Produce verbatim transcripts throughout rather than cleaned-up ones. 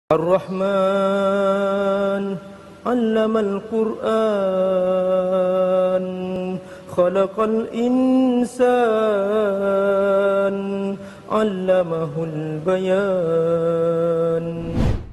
Ar-Rahman 'allamal Qur'an khalaqal insan 'allamahul bayan.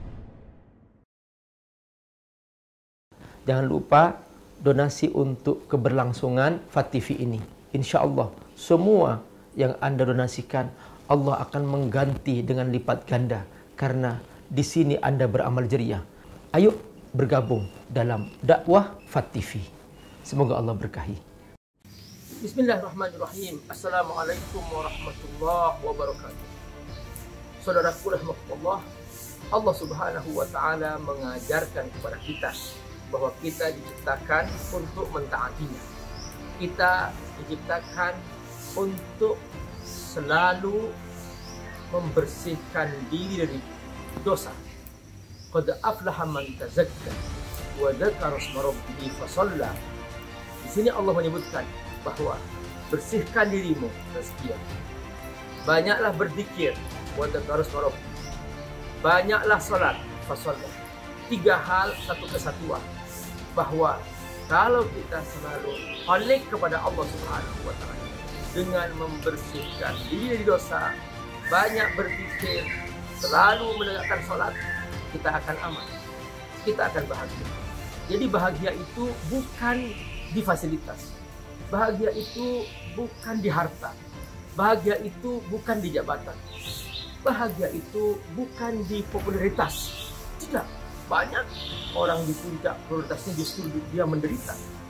Jangan lupa donasi untuk keberlangsungan FATV ini. Insya Allah semua yang Anda donasikan Allah akan mengganti dengan lipat ganda, karena di sini Anda beramal jariah. Ayo bergabung dalam dakwah FATV. Semoga Allah berkahi. Bismillahirrahmanirrahim. Assalamualaikum warahmatullahi wabarakatuh. Saudaraku rahmatullah, Allah subhanahu wa ta'ala mengajarkan kepada kita bahwa kita diciptakan untuk mentaatinya. Kita diciptakan untuk selalu membersihkan diri dari dosa. Qad aflaha man tazakka wa dzakara isma rabbih fasalla. Di sini Allah menyebutkan bahwa bersihkan dirimu, tazkiyah. Banyaklah berzikir, wa dzakara isma rabbih. Banyaklah salat, fasalla. Tiga hal satu kesatuan, bahwa kalau kita selalu balik kepada Allah Subhanahu wa taala dengan membersihkan diri dari dosa, banyak berzikir, selalu menegakkan sholat, kita akan aman, kita akan bahagia. Jadi bahagia itu bukan di fasilitas, bahagia itu bukan di harta, bahagia itu bukan di jabatan, bahagia itu bukan di popularitas. Tidak, banyak orang di puncak prioritasnya justru dia menderita.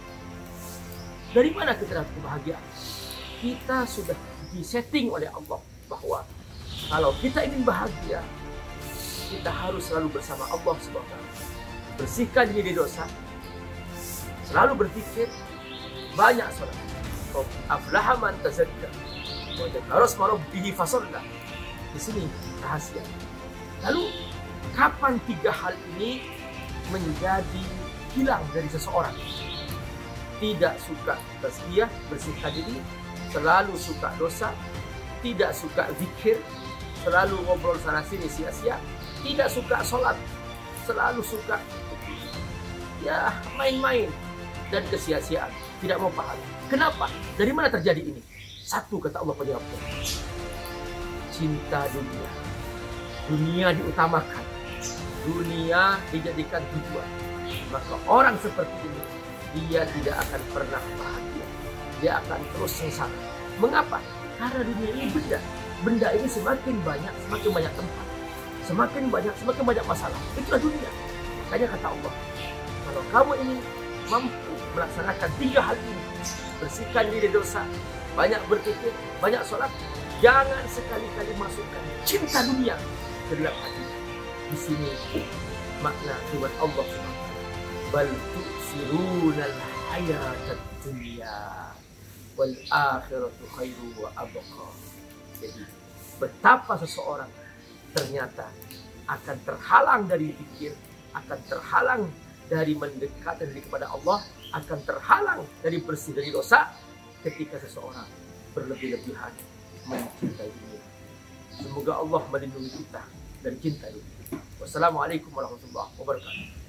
Dari mana kita dapat kebahagiaan? Kita sudah disetting oleh Allah bahwa kalau kita ingin bahagia, kita harus selalu bersama Allah subhanahu wa taala. Bersihkan diri dari dosa, selalu berpikir, banyak salat. Aflaha man tazakka wa dzakara isma rabbih fasalla. Di sini rahasia. Lalu kapan tiga hal ini menjadi hilang dari seseorang? Tidak suka tazkiyah, bersihkan diri, selalu suka dosa, tidak suka zikir, selalu ngobrol sana sini sia-sia, tidak suka sholat, selalu suka ya main-main dan kesia-siaan, tidak mau paham. Kenapa? Dari mana terjadi ini? Satu, kata Allah penyebabnya, cinta dunia. Dunia diutamakan, dunia dijadikan tujuan. Maka orang seperti ini, dia tidak akan pernah bahagia, dia akan terus sengsara. Mengapa? Karena dunia ini benda. Benda ini semakin banyak, semakin banyak tempat, semakin banyak, semakin banyak masalah. Itulah dunia. Makanya kata Allah, kalau kamu ini mampu melaksanakan tiga hal ini, bersihkan diri dosa, banyak berpikir, banyak sholat, jangan sekali-kali masukkan cinta dunia ke dalam hati. Di sini makna firman Allah, bal tu'sirunal hayatad dunya wal akhiratu khairu wa abqa. Jadi betapa seseorang ternyata akan terhalang dari pikir, akan terhalang dari mendekat diri kepada Allah, akan terhalang dari bersih dari dosa ketika seseorang berlebih-lebihan mencintai dunia. Semoga Allah melindungi kita dari cinta dunia. Wassalamualaikum warahmatullahi wabarakatuh.